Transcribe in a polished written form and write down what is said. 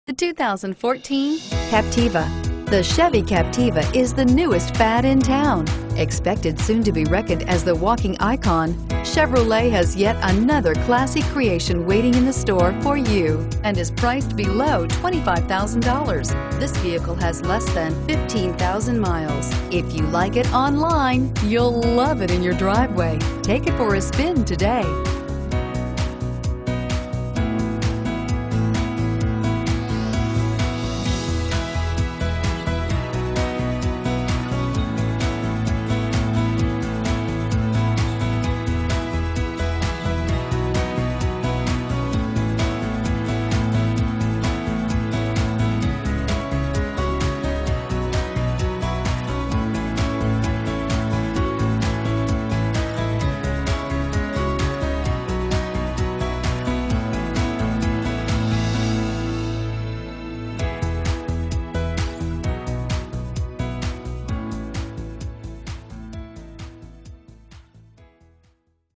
The 2014 Captiva. The Chevy Captiva is the newest fad in town. Expected soon to be reckoned as the walking icon, Chevrolet has yet another classy creation waiting in the store for you and is priced below $25,000. This vehicle has less than 15,000 miles. If you like it online, you'll love it in your driveway. Take it for a spin today.